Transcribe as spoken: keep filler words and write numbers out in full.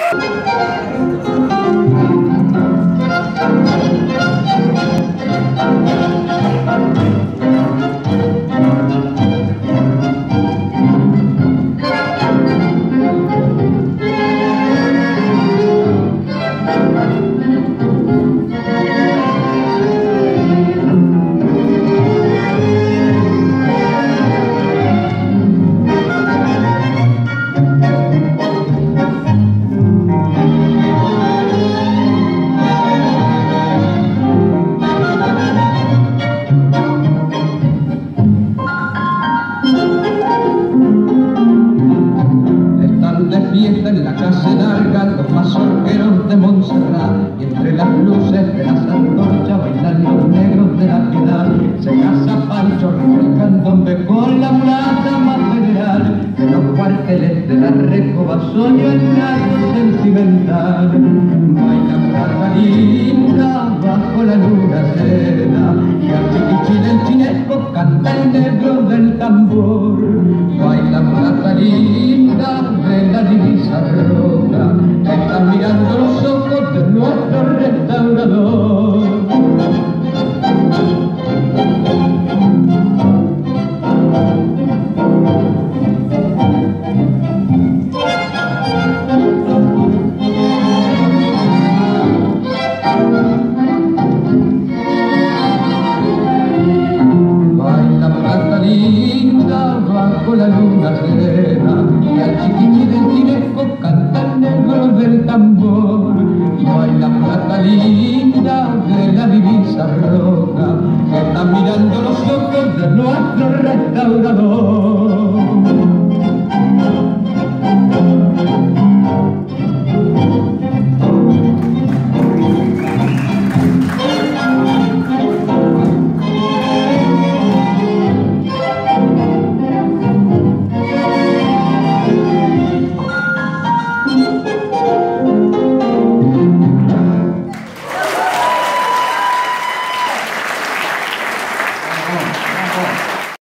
Y entre las luces de las antorchas bailan los negros de la piedad. Se casa Pancho refrescando con la mulata más general. De los cuarteles de la recoba soñó el gato sentimental. Baila mulata linda bajo la luna serena, y al chiquichín el chinesco canta el negro del tambor. Baila mulata linda de la divisa roja, está mirando los ojos de nuestro restaurador. Baila mulata linda bajo la luna serena, y al chiquichín del chinesco canta el negro del tambor. Baila mulata linda de la divisa roja, que está mirando los ojos de nuestro restaurador.